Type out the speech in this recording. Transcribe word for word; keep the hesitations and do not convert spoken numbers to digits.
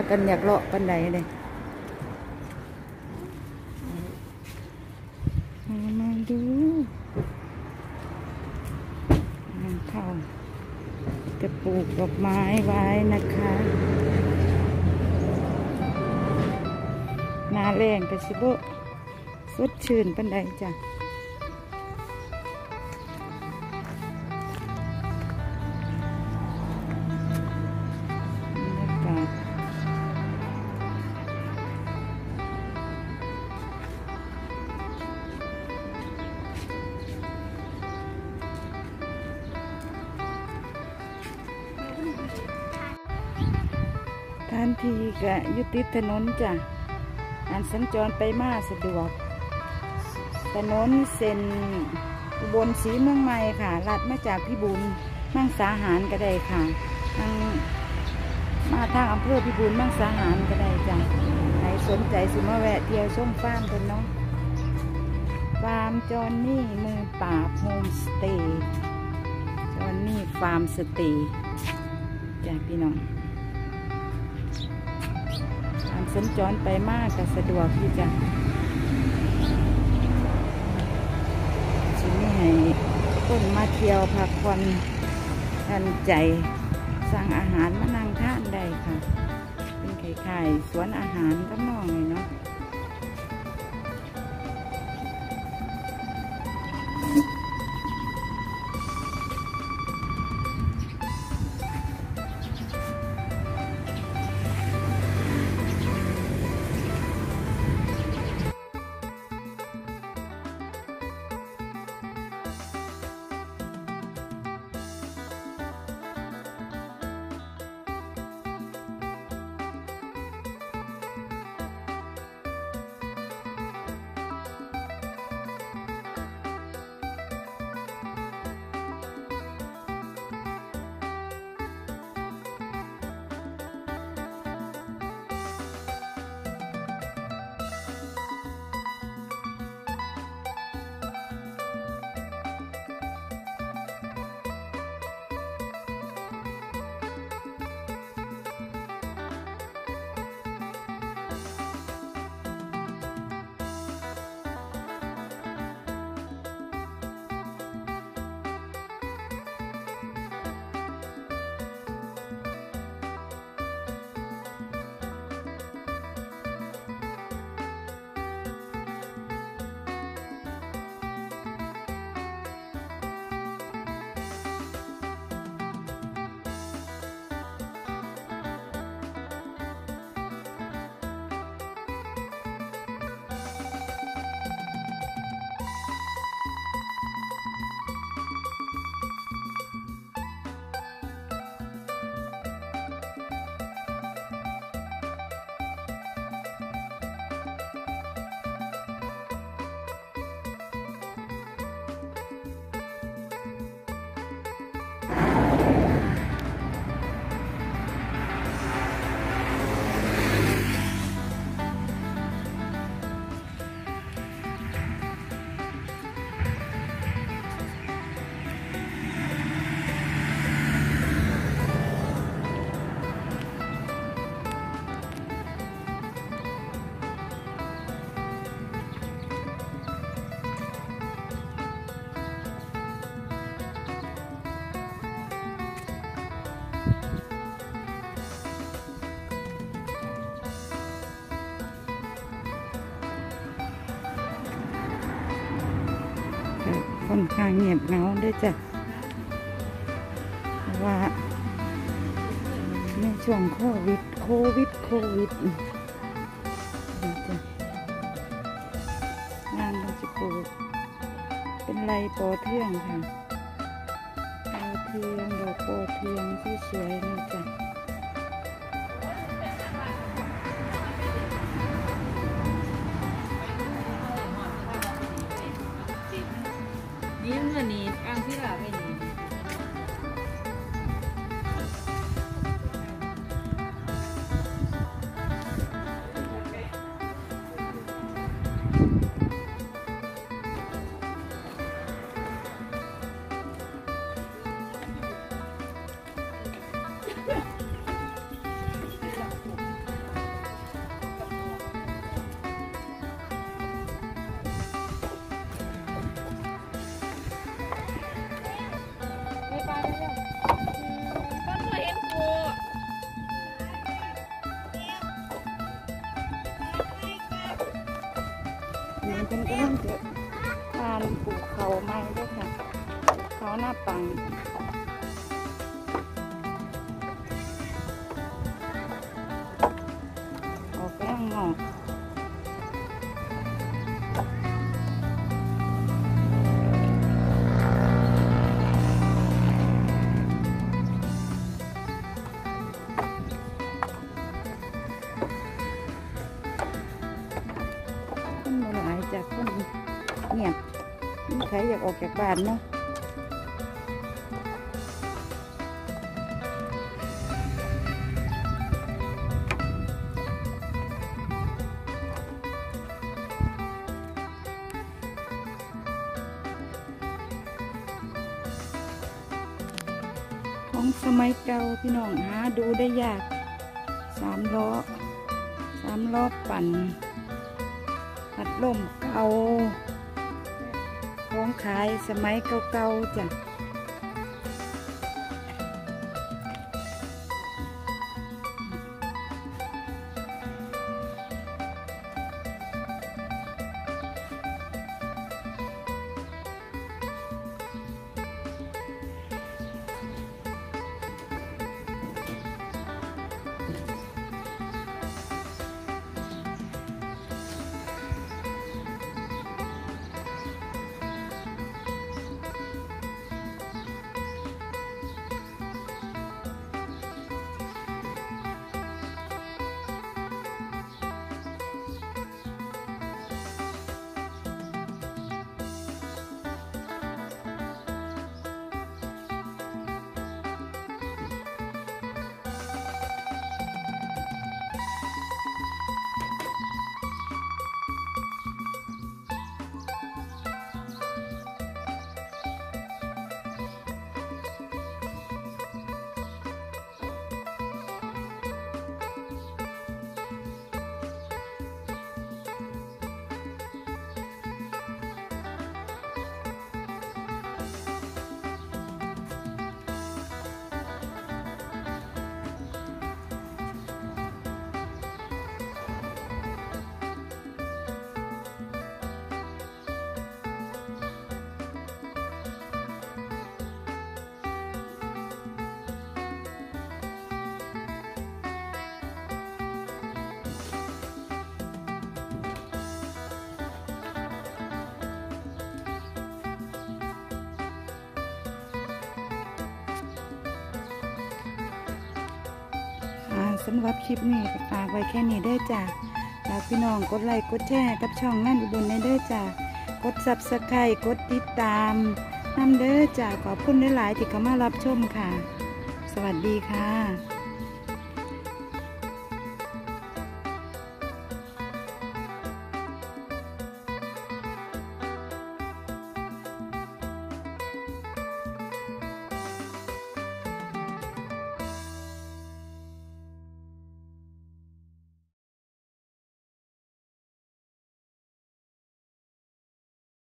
กันอยากเลาะปันใดเลยมาดูทางเข้าจะปลูกดอกไม้ไว้นะคะหน้าแรงกระสิบสดชื่นปันใดจ้ะท่านทีก็ยุติถนนจ้ะอันสัญจรไปมาสะดวกถนนเส้นอุบลศรีเมืองใหม่ค่ะลัดมาจากพิบูลมังสาหารก็ได้ค่ะทางมาทางอำเภอพิบูลมังสาหารก็ได้จ้ะใครสนใจสิมาแวะเที่ยวชมฟาร์มกันเนาะฟาร์มจอนนี่มือปราบโฮมสเตย์จอนนี่ฟาร์มสเตย์จ้ะพี่น้องสัญจรไปมากแต่สะดวกที่จะชิมนี่ให้คนมาเที่ยวพักผ่อนทันใจสั่งอาหารมานั่งทานได้ค่ะเป็นไข่ๆสวนอาหารก็น้องเลยเนาะค่อนข้างเงียบเหงาด้วยจ้ะเพราะว่าในช่วงโควิดโควิดโควิดจ้ะงานเราจะปลูกเป็นไรปอเทืองค่ะปอเทืองดอกปอเทืองสวยๆนี่จ้ะนี่เมื่อนี้กลางที่เราไม่ดีปังออกแป้งงอกคนบ่หลายจากคนเงียบมีใครอยากออกจากบ้านเนาะของสมัยเก่าพี่น้องหาดูได้ยากสามล้อสามล้อปั่นพัดลมเก่าของขายสมัยเก่าๆจ้ะสำหรับคลิปนี้ก็ฝากไว้แค่นี้เด้อจ้ะฝากพี่น้องกดไลค์กดแชร์กับช่องนั่นอุบลในเด้อจ้ะกดซับสไครต์กดติดตามนำเด้อจ้ะขอบคุณหลายๆที่เข้ามารับชมค่ะสวัสดีค่ะ